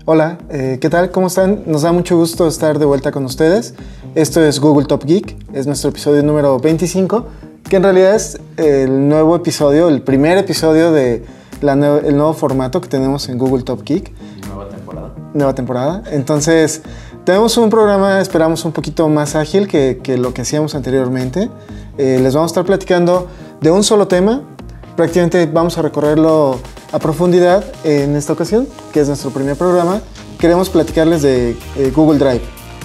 Hola, ¿qué tal? ¿Cómo están? Nos da mucho gusto estar de vuelta con ustedes. Esto es Google Top Geek, es nuestro episodio número 25, que en realidad es el nuevo episodio, el primer episodio de el nuevo formato que tenemos en Google Top Geek. Nueva temporada. Entonces, tenemos un programa, esperamos, un poquito más ágil que lo que hacíamos anteriormente. Les vamos a estar platicando de un solo tema. Prácticamente vamos a recorrerlo a profundidad en esta ocasión, que es nuestro primer programa. Queremos platicarles de Google Drive.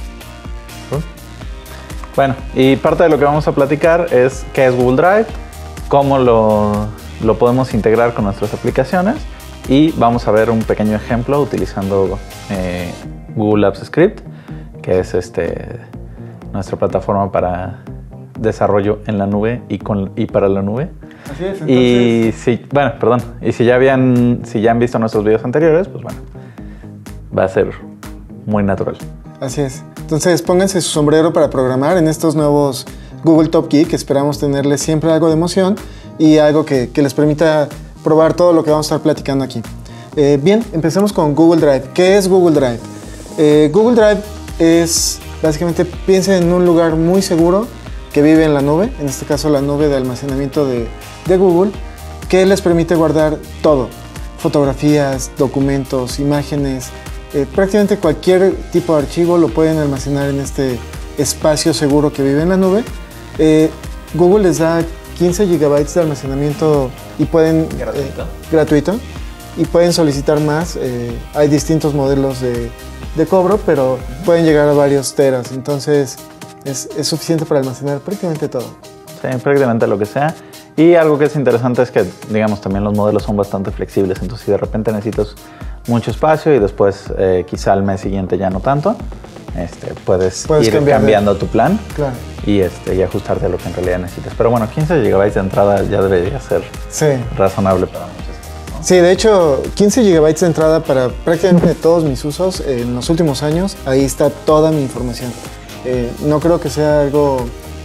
Bueno, y parte de lo que vamos a platicar es qué es Google Drive, cómo lo podemos integrar con nuestras aplicaciones, y vamos a ver un pequeño ejemplo utilizando Google Apps Script, que es nuestra plataforma para desarrollo en la nube y para la nube. Así es, entonces... Y si ya han visto nuestros videos anteriores, pues bueno, va a ser muy natural. Así es. Entonces, pónganse su sombrero para programar en estos nuevos Google Top Geek. Esperamos tenerles siempre algo de emoción y algo que les permita probar todo lo que vamos a estar platicando aquí. Bien, empecemos con Google Drive. ¿Qué es Google Drive? Google Drive es, básicamente, piensen en un lugar muy seguro que vive en la nube, en este caso la nube de almacenamiento de Google, que les permite guardar todo, fotografías, documentos, imágenes, prácticamente cualquier tipo de archivo lo pueden almacenar en este espacio seguro que vive en la nube. Google les da 15 GB de almacenamiento y pueden gratuito y pueden solicitar más. Hay distintos modelos de cobro, pero pueden llegar a varios teras, entonces es suficiente para almacenar prácticamente todo. Sí, prácticamente lo que sea. Y algo que es interesante es que, digamos, también los modelos son bastante flexibles. Entonces, si de repente necesitas mucho espacio y después quizá al mes siguiente ya no tanto, puedes ir cambiando tu plan, claro, y ajustarte a lo que en realidad necesitas. Pero bueno, 15 GB de entrada ya debería ser razonable para muchos, ¿no? Sí, de hecho, 15 GB de entrada para prácticamente todos mis usos en los últimos años. Ahí está toda mi información. No creo que sea algo...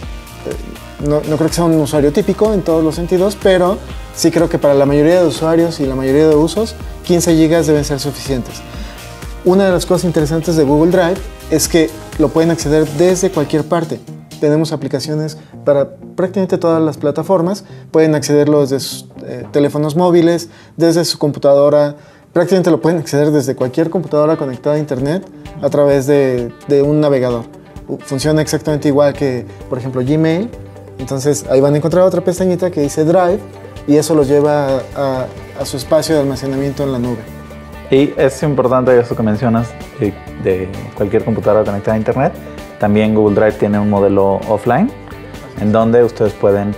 No creo que sea un usuario típico en todos los sentidos, pero sí creo que para la mayoría de usuarios y la mayoría de usos, 15 GB deben ser suficientes. Una de las cosas interesantes de Google Drive es que lo pueden acceder desde cualquier parte. Tenemos aplicaciones para prácticamente todas las plataformas. Pueden accederlo desde sus teléfonos móviles, desde su computadora. Prácticamente lo pueden acceder desde cualquier computadora conectada a internet a través de un navegador. Funciona exactamente igual que, por ejemplo, Gmail. Entonces ahí van a encontrar otra pestañita que dice Drive y eso los lleva a su espacio de almacenamiento en la nube. Y es importante eso que mencionas de cualquier computadora conectada a internet. También Google Drive tiene un modelo offline en donde ustedes pueden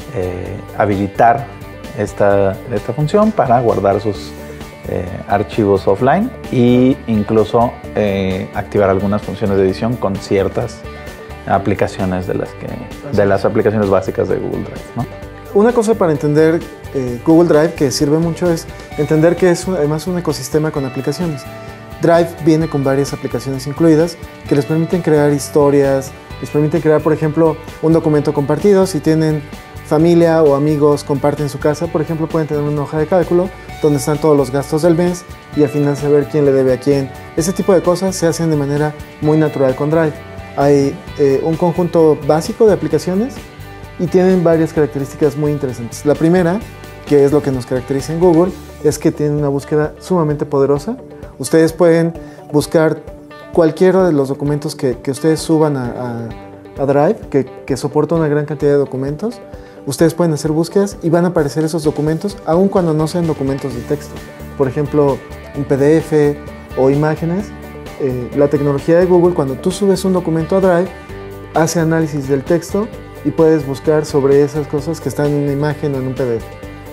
habilitar esta función para guardar sus archivos offline e incluso activar algunas funciones de edición con ciertas aplicaciones de las aplicaciones básicas de Google Drive, ¿no? Una cosa para entender Google Drive que sirve mucho es entender que es además un ecosistema con aplicaciones. Drive viene con varias aplicaciones incluidas que les permiten crear historias, les permiten crear, por ejemplo, un documento compartido. Si tienen familia o amigos, comparten su casa, por ejemplo, pueden tener una hoja de cálculo donde están todos los gastos del mes y al final saber quién le debe a quién. Ese tipo de cosas se hacen de manera muy natural con Drive. Hay un conjunto básico de aplicaciones y tienen varias características muy interesantes. La primera, que es lo que nos caracteriza en Google, es que tienen una búsqueda sumamente poderosa. Ustedes pueden buscar cualquiera de los documentos que ustedes suban a Drive, que soporta una gran cantidad de documentos. Ustedes pueden hacer búsquedas y van a aparecer esos documentos, aun cuando no sean documentos de texto. Por ejemplo, un PDF o imágenes. La tecnología de Google, cuando tú subes un documento a Drive, hace análisis del texto y puedes buscar sobre esas cosas que están en una imagen o en un PDF.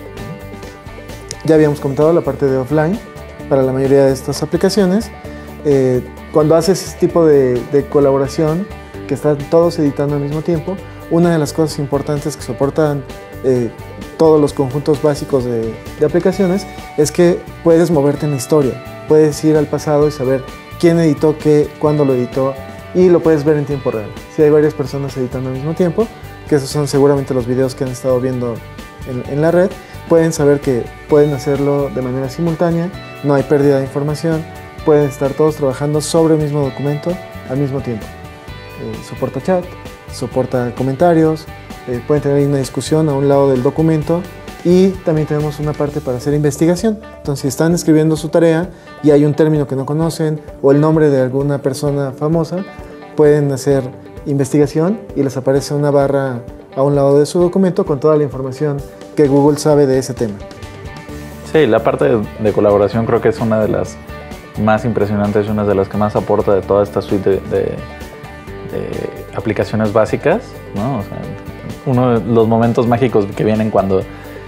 Ya habíamos comentado la parte de offline para la mayoría de estas aplicaciones. Cuando haces este tipo de colaboración, que están todos editando al mismo tiempo, una de las cosas importantes que soportan todos los conjuntos básicos de aplicaciones es que puedes moverte en la historia. Puedes ir al pasado y saber quién editó qué, cuándo lo editó, y lo puedes ver en tiempo real. Si hay varias personas editando al mismo tiempo, que esos son seguramente los videos que han estado viendo en la red, pueden saber que pueden hacerlo de manera simultánea, no hay pérdida de información, pueden estar todos trabajando sobre el mismo documento al mismo tiempo. Soporta chat, soporta comentarios, pueden tener una discusión a un lado del documento y también tenemos una parte para hacer investigación. Entonces, si están escribiendo su tarea y hay un término que no conocen o el nombre de alguna persona famosa, pueden hacer investigación y les aparece una barra a un lado de su documento con toda la información que Google sabe de ese tema. Sí, la parte de colaboración creo que es una de las más impresionantes y una de las que más aporta de toda esta suite de aplicaciones básicas, ¿no? O sea, uno de los momentos mágicos que vienen cuando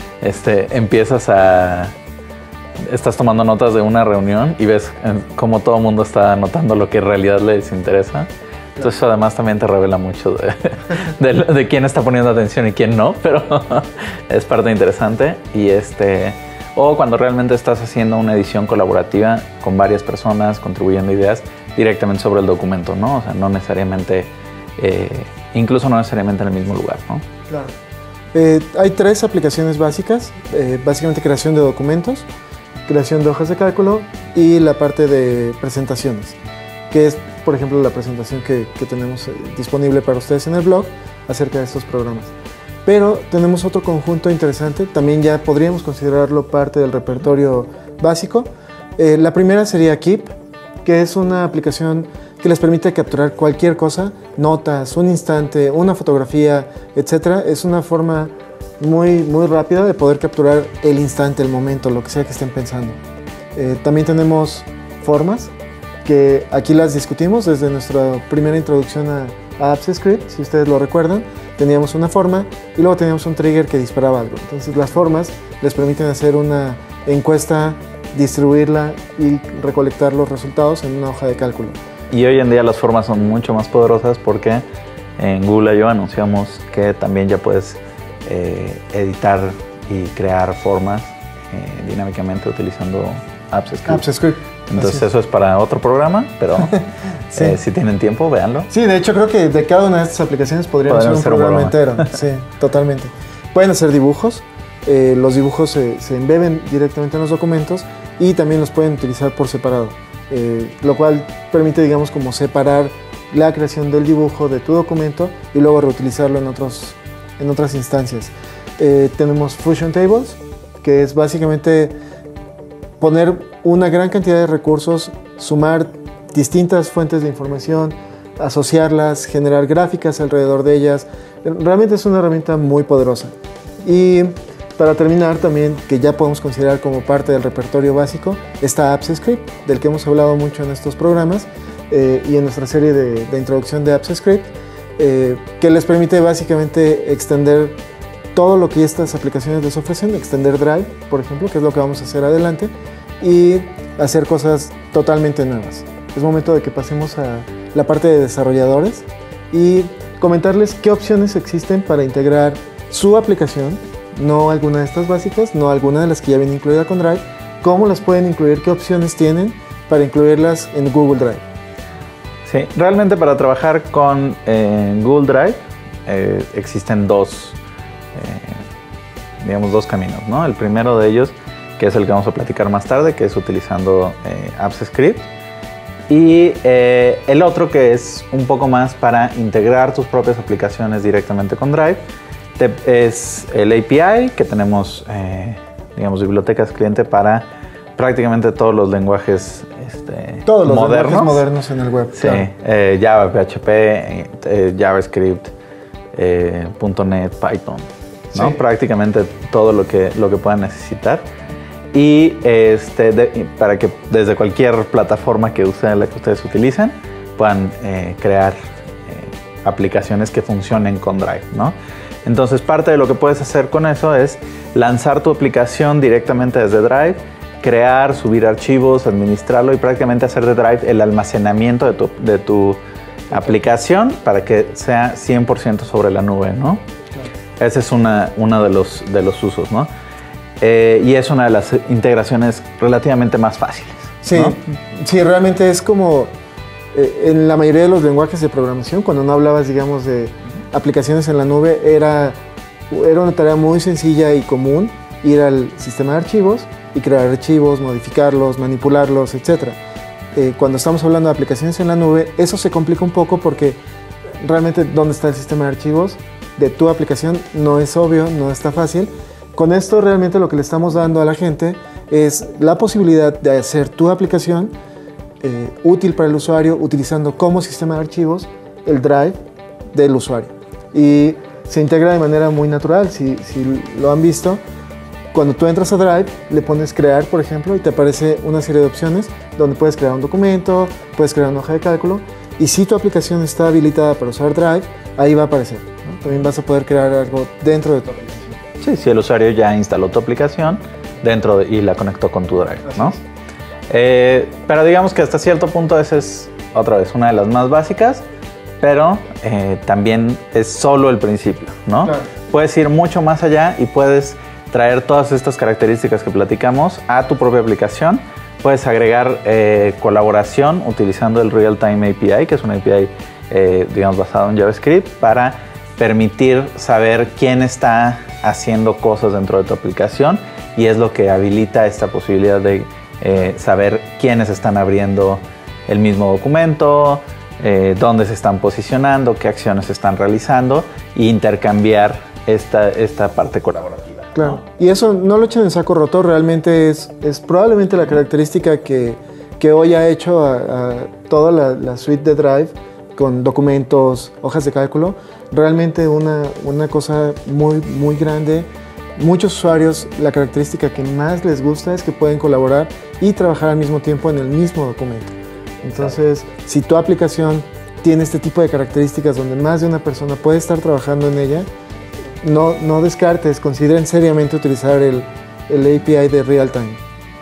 estás tomando notas de una reunión y ves cómo todo el mundo está anotando lo que en realidad les interesa. Entonces eso además también te revela mucho de quién está poniendo atención y quién no, pero es parte interesante. Y o cuando realmente estás haciendo una edición colaborativa con varias personas contribuyendo ideas directamente sobre el documento, ¿no? O sea, no necesariamente, incluso no necesariamente en el mismo lugar, ¿no? Claro. Hay 3 aplicaciones básicas, básicamente creación de documentos, creación de hojas de cálculo y la parte de presentaciones, que es, por ejemplo, la presentación que tenemos disponible para ustedes en el blog acerca de estos programas. Pero tenemos otro conjunto interesante, también ya podríamos considerarlo parte del repertorio básico. La primera sería Keep, que es una aplicación que les permite capturar cualquier cosa, notas, un instante, una fotografía, etc. Es una forma muy rápida de poder capturar el instante, el momento, lo que sea que estén pensando. También tenemos formas, que aquí las discutimos desde nuestra primera introducción a AppsScript, si ustedes lo recuerdan. Teníamos una forma y luego teníamos un trigger que disparaba algo. Entonces las formas les permiten hacer una encuesta, distribuirla y recolectar los resultados en una hoja de cálculo. Y hoy en día las formas son mucho más poderosas porque en Google I/O anunciamos que también ya puedes editar y crear formas dinámicamente utilizando AppsScript. Entonces eso es para otro programa, pero sí. Si tienen tiempo, véanlo. Sí, de hecho creo que de cada una de estas aplicaciones podríamos hacer un programa entero. Sí, totalmente. Pueden hacer dibujos, los dibujos se embeben directamente en los documentos y también los pueden utilizar por separado, lo cual permite, digamos, como separar la creación del dibujo de tu documento y luego reutilizarlo en otras instancias. Tenemos Fusion Tables, que es básicamente poner una gran cantidad de recursos, sumar distintas fuentes de información, asociarlas, generar gráficas alrededor de ellas. Realmente es una herramienta muy poderosa. Y para terminar también, que ya podemos considerar como parte del repertorio básico, está AppsScript, del que hemos hablado mucho en estos programas y en nuestra serie de introducción de AppsScript, que les permite básicamente extender todo lo que estas aplicaciones les ofrecen, extender Drive, por ejemplo, que es lo que vamos a hacer adelante, y hacer cosas totalmente nuevas. Es momento de que pasemos a la parte de desarrolladores y comentarles qué opciones existen para integrar su aplicación, no alguna de estas básicas, no alguna de las que ya viene incluida con Drive, cómo las pueden incluir, qué opciones tienen para incluirlas en Google Drive. Sí, realmente para trabajar con Google Drive existen dos caminos, ¿no? El primero de ellos, que es el que vamos a platicar más tarde, que es utilizando AppsScript. Y el otro, que es un poco más para integrar tus propias aplicaciones directamente con Drive, es el API, que tenemos, bibliotecas cliente para prácticamente todos los lenguajes todos los lenguajes modernos en el web. Sí, claro. Java, PHP, JavaScript, .NET, Python, ¿no? Sí. Prácticamente todo lo que puedan necesitar. Y para que desde cualquier plataforma que ustedes utilicen puedan crear aplicaciones que funcionen con Drive, ¿no? Entonces parte de lo que puedes hacer con eso es lanzar tu aplicación directamente desde Drive, crear, subir archivos, administrarlo y prácticamente hacer de Drive el almacenamiento de tu aplicación para que sea 100% sobre la nube, ¿no? Claro. Ese es uno de los usos, ¿no? Y es una de las integraciones relativamente más fáciles. Sí, ¿no? Sí, realmente es como en la mayoría de los lenguajes de programación, cuando no hablabas, digamos, de aplicaciones en la nube, era una tarea muy sencilla y común ir al sistema de archivos y crear archivos, modificarlos, manipularlos, etc. cuando estamos hablando de aplicaciones en la nube, eso se complica un poco porque realmente dónde está el sistema de archivos de tu aplicación no es obvio, no está fácil. Con esto realmente lo que le estamos dando a la gente es la posibilidad de hacer tu aplicación útil para el usuario utilizando como sistema de archivos el Drive del usuario. Y se integra de manera muy natural, si lo han visto. Cuando tú entras a Drive, le pones crear, por ejemplo, y te aparece una serie de opciones donde puedes crear un documento, puedes crear una hoja de cálculo, y si tu aplicación está habilitada para usar Drive, ahí va a aparecer, ¿no? También vas a poder crear algo dentro de tu aplicación. Sí, si el usuario ya instaló tu aplicación y la conectó con tu Drive, ¿no? Pero digamos que hasta cierto punto esa es, otra vez, una de las más básicas, pero también es solo el principio, ¿no? Claro. Puedes ir mucho más allá y puedes traer todas estas características que platicamos a tu propia aplicación. Puedes agregar colaboración utilizando el Real-Time API, que es una API, digamos, basado en JavaScript, para permitir saber quién está haciendo cosas dentro de tu aplicación, y es lo que habilita esta posibilidad de saber quiénes están abriendo el mismo documento, dónde se están posicionando, qué acciones se están realizando, e intercambiar esta parte colaborativa. Claro, ¿no? Y eso no lo echen en saco roto, realmente es probablemente la característica que hoy ha hecho a toda la suite de Drive con documentos, hojas de cálculo, realmente una cosa muy grande. Muchos usuarios, la característica que más les gusta es que pueden colaborar y trabajar al mismo tiempo en el mismo documento. Entonces, si tu aplicación tiene este tipo de características donde más de una persona puede estar trabajando en ella, no descartes, consideren seriamente utilizar el API de Real-Time.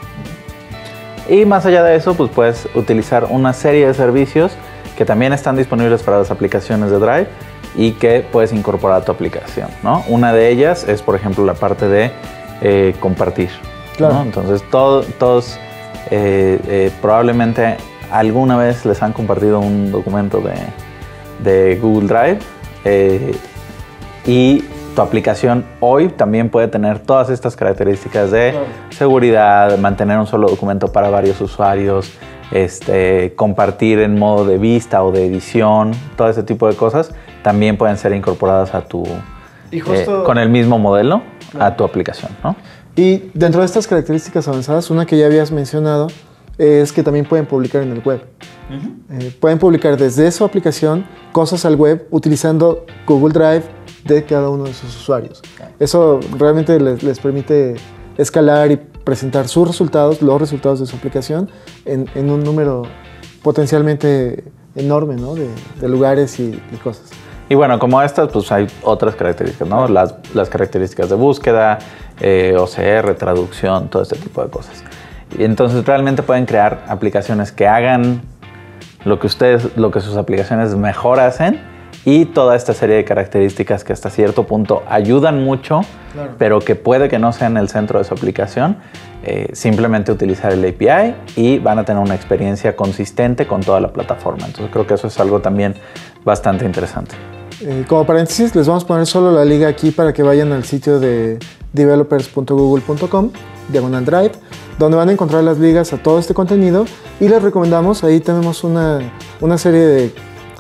Y más allá de eso, pues puedes utilizar una serie de servicios que también están disponibles para las aplicaciones de Drive y que puedes incorporar a tu aplicación, ¿no? Una de ellas es, por ejemplo, la parte de compartir, claro, ¿no? Entonces, todos probablemente alguna vez les han compartido un documento de Google Drive, y tu aplicación hoy también puede tener todas estas características de seguridad, mantener un solo documento para varios usuarios, compartir en modo de vista o de edición, todo ese tipo de cosas también pueden ser incorporadas a tu, con el mismo modelo, a tu aplicación, ¿no? Y dentro de estas características avanzadas, una que ya habías mencionado es que también pueden publicar en el web. Pueden publicar desde su aplicación cosas al web utilizando Google Drive de cada uno de sus usuarios. Eso realmente les permite escalar y presentar sus resultados, los resultados de su aplicación en un número potencialmente enorme, ¿no? de lugares y cosas. Y bueno, como estas, pues hay otras características, ¿no? Las características de búsqueda, OCR, traducción, todo este tipo de cosas. Y entonces realmente pueden crear aplicaciones que hagan lo que sus aplicaciones mejor hacen, y toda esta serie de características que hasta cierto punto ayudan mucho, claro, pero que puede que no sean el centro de su aplicación. Simplemente utilizar el API y van a tener una experiencia consistente con toda la plataforma. Entonces creo que eso es algo también bastante interesante. Como paréntesis, les vamos a poner solo la liga aquí para que vayan al sitio de developers.google.com/Drive, donde van a encontrar las ligas a todo este contenido, y les recomendamos, ahí tenemos una serie de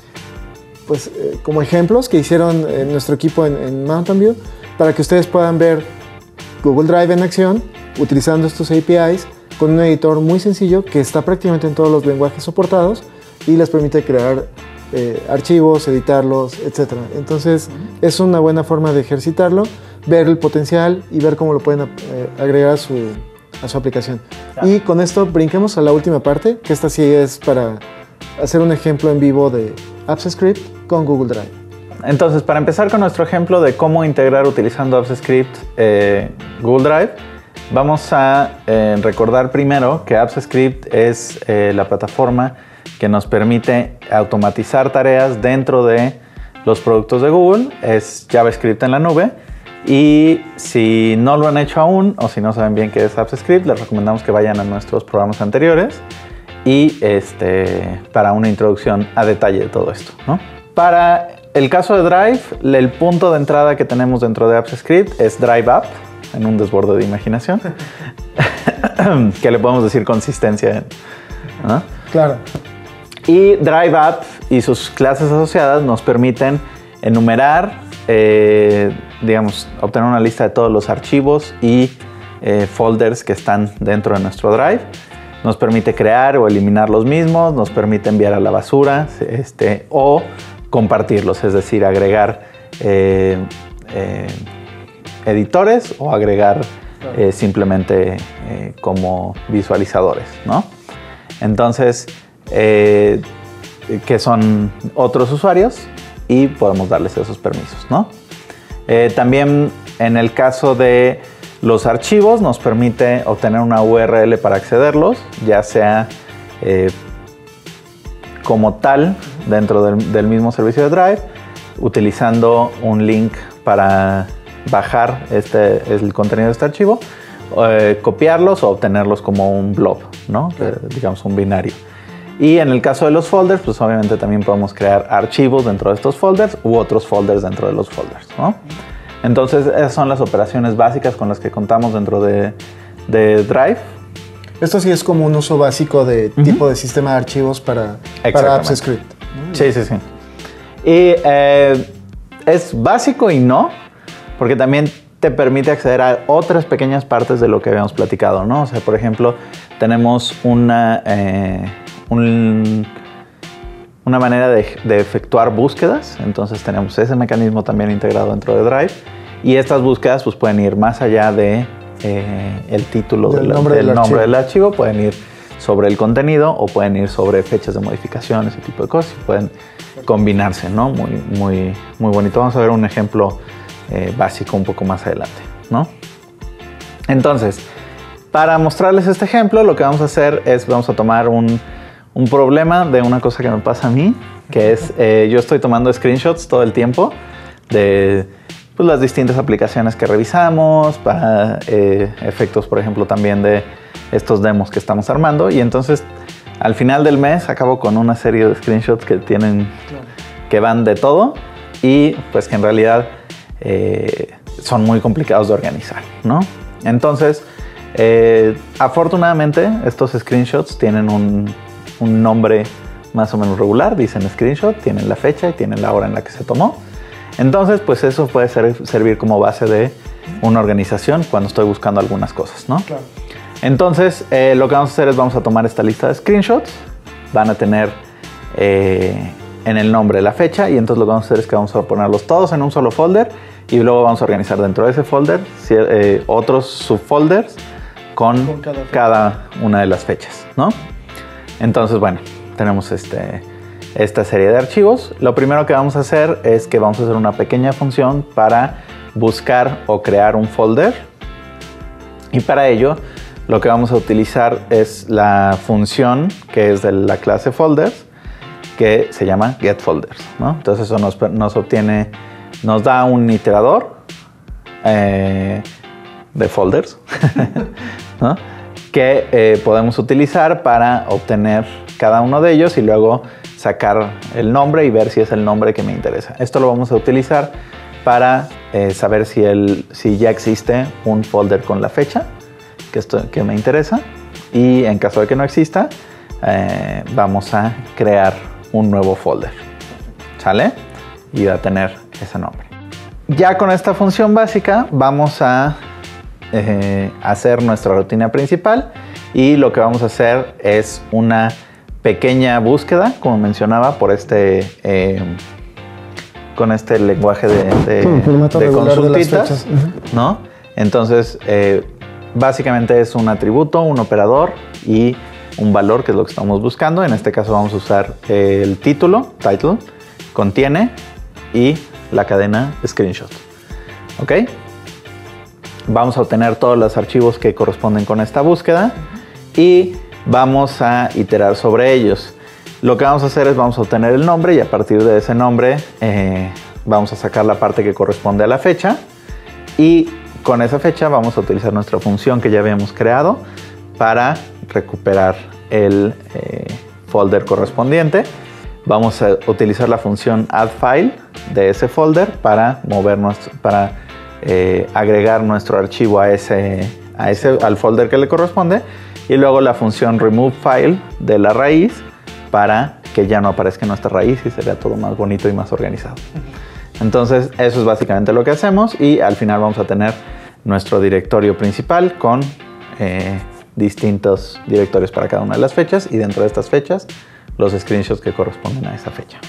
como ejemplos que hicieron nuestro equipo en Mountain View, para que ustedes puedan ver Google Drive en acción utilizando estos APIs con un editor muy sencillo que está prácticamente en todos los lenguajes soportados y les permite crear archivos, editarlos, etc. Entonces es una buena forma de ejercitarlo, ver el potencial y ver cómo lo pueden agregar a su aplicación. Claro. Y con esto brinquemos a la última parte, que esta sí es para hacer un ejemplo en vivo de AppsScript con Google Drive. Entonces, para empezar con nuestro ejemplo de cómo integrar utilizando AppsScript Google Drive, vamos a recordar primero que AppsScript es la plataforma que nos permite automatizar tareas dentro de los productos de Google. Es JavaScript en la nube, y si no lo han hecho aún o si no saben bien qué es AppsScript, les recomendamos que vayan a nuestros programas anteriores y para una introducción a detalle de todo esto, ¿no? Para el caso de Drive, el punto de entrada que tenemos dentro de AppsScript es Drive App, en un desborde de imaginación, que le podemos decir consistencia, ¿no? Claro. Y Drive App y sus clases asociadas nos permiten enumerar, digamos, obtener una lista de todos los archivos y folders que están dentro de nuestro Drive. Nos permite crear o eliminar los mismos, nos permite enviar a la basura o compartirlos, es decir, agregar editores o agregar simplemente como visualizadores, ¿no? Entonces, que son otros usuarios y podemos darles esos permisos, ¿no? También en el caso de los archivos nos permite obtener una URL para accederlos, ya sea como tal dentro del mismo servicio de Drive, utilizando un link para bajar el contenido de este archivo, copiarlos o obtenerlos como un blob, ¿no? Digamos un binario. Y en el caso de los folders, pues obviamente también podemos crear archivos dentro de estos folders u otros folders dentro de los folders, ¿no? Entonces, esas son las operaciones básicas con las que contamos dentro de Drive. Esto sí es como un uso básico de tipo de sistema de archivos para Apps Script. Sí, sí, sí. Y es básico y no, porque también te permite acceder a otras pequeñas partes de lo que habíamos platicado, ¿no? O sea, por ejemplo, tenemos una manera de efectuar búsquedas, entonces tenemos ese mecanismo también integrado dentro de Drive, y estas búsquedas pues pueden ir más allá de el título del nombre del archivo, pueden ir sobre el contenido o pueden ir sobre fechas de modificación, ese tipo de cosas, y pueden combinarse, ¿no? Muy bonito. Vamos a ver un ejemplo básico un poco más adelante, ¿no? Entonces, para mostrarles este ejemplo, lo que vamos a hacer es, vamos a tomar un problema de una cosa que me pasa a mí, que es, yo estoy tomando screenshots todo el tiempo de pues, las distintas aplicaciones que revisamos, para efectos, por ejemplo, también de estos demos que estamos armando, y entonces al final del mes acabo con una serie de screenshots que tienen, que van de todo, y pues que en realidad son muy complicados de organizar, ¿no? Entonces, afortunadamente, estos screenshots tienen un nombre más o menos regular, dicen screenshot, tienen la fecha y tienen la hora en la que se tomó. Entonces, pues eso puede servir como base de una organización cuando estoy buscando algunas cosas, ¿no? Claro. Entonces, lo que vamos a hacer es vamos a tomar esta lista de screenshots, van a tener en el nombre la fecha, y entonces lo que vamos a hacer es que vamos a ponerlos todos en un solo folder y luego vamos a organizar dentro de ese folder otros subfolders con cada una de las fechas, ¿no? Entonces, bueno, tenemos esta serie de archivos. Lo primero que vamos a hacer es que vamos a hacer una pequeña función para buscar o crear un folder, y para ello lo que vamos a utilizar es la función que es de la clase folders, que se llama getFolders, ¿no? Entonces eso nos da un iterador de folders, ¿no? Que podemos utilizar para obtener cada uno de ellos y luego sacar el nombre y ver si es el nombre que me interesa. Esto lo vamos a utilizar para saber si ya existe un folder con la fecha que me interesa, y en caso de que no exista, vamos a crear un nuevo folder, ¿sale? Y va a tener ese nombre. Ya con esta función básica vamos a hacer nuestra rutina principal, y lo que vamos a hacer es una pequeña búsqueda, como mencionaba, por con este lenguaje de consultitas, ¿no? Entonces, básicamente es un atributo, un operador y un valor, que es lo que estamos buscando. En este caso vamos a usar el título, title, contiene, y la cadena screenshot. ¿Ok? Vamos a obtener todos los archivos que corresponden con esta búsqueda y vamos a iterar sobre ellos. Lo que vamos a hacer es vamos a obtener el nombre, y a partir de ese nombre vamos a sacar la parte que corresponde a la fecha, y con esa fecha vamos a utilizar nuestra función que ya habíamos creado para recuperar el folder correspondiente. Vamos a utilizar la función addFile de ese folder para agregar nuestro archivo al folder que le corresponde, y luego la función remove file de la raíz para que ya no aparezca nuestra raíz y se vea todo más bonito y más organizado. Entonces eso es básicamente lo que hacemos y al final vamos a tener nuestro directorio principal con distintos directorios para cada una de las fechas y dentro de estas fechas los screenshots que corresponden a esa fecha.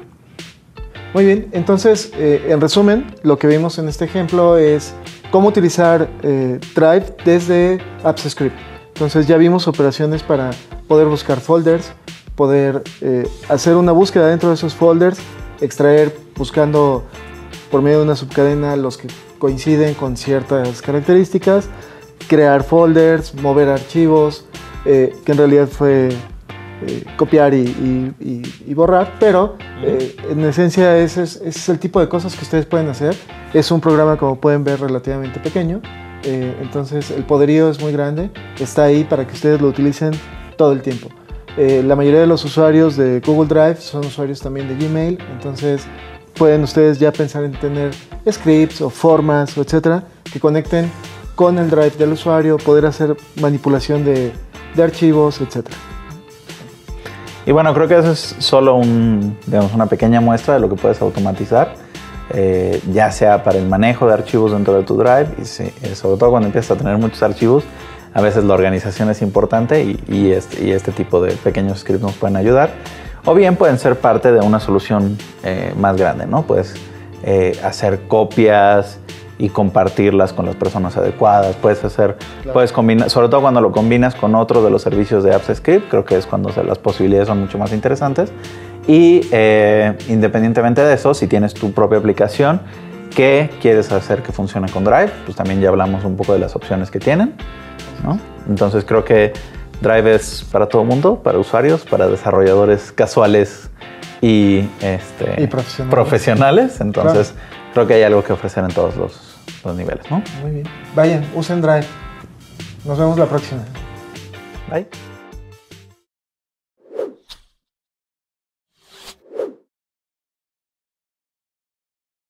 Muy bien, entonces en resumen lo que vimos en este ejemplo es cómo utilizar Drive desde AppsScript. Entonces ya vimos operaciones para poder buscar folders, poder hacer una búsqueda dentro de esos folders, extraer buscando por medio de una subcadena los que coinciden con ciertas características, crear folders, mover archivos, que en realidad fue copiar y borrar, pero en esencia ese es el tipo de cosas que ustedes pueden hacer. Es un programa, como pueden ver, relativamente pequeño, entonces el poderío es muy grande, está ahí para que ustedes lo utilicen todo el tiempo. La mayoría de los usuarios de Google Drive son usuarios también de Gmail, entonces pueden ustedes ya pensar en tener scripts o formas, etcétera, que conecten con el Drive del usuario, poder hacer manipulación de archivos, etcétera. Y bueno, creo que eso es solo una pequeña muestra de lo que puedes automatizar, ya sea para el manejo de archivos dentro de tu Drive, y sobre todo cuando empiezas a tener muchos archivos, a veces la organización es importante y este tipo de pequeños scripts nos pueden ayudar. O bien pueden ser parte de una solución más grande, ¿no? Puedes hacer copias y compartirlas con las personas adecuadas. Puedes combinar, sobre todo cuando lo combinas con otro de los servicios de AppsScript, creo que es cuando las posibilidades son mucho más interesantes. Y independientemente de eso, si tienes tu propia aplicación que quieres hacer que funcione con Drive, pues también ya hablamos un poco de las opciones que tienen, ¿no? Entonces creo que Drive es para todo el mundo, para usuarios, para desarrolladores casuales y profesionales. Entonces creo que hay algo que ofrecer en todos los niveles, ¿no? Muy bien. Vayan, usen Drive. Nos vemos la próxima. Bye.